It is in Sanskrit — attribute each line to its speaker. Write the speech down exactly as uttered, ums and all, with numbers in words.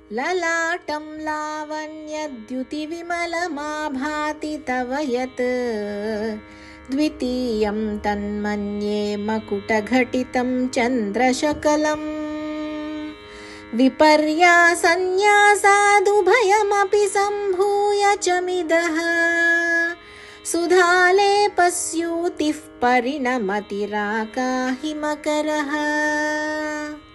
Speaker 1: ललाटं लावण्यद्युतिविमलमाभाति तव यत् द्वितीयं तन्मन्ये मकुटघटितं चन्द्रशकलम् विपर्यासन्न्यासादुभयमपि सम्भूय च मिदः सुधालेपस्यूतिः परिणमतिराकाहि मकरः।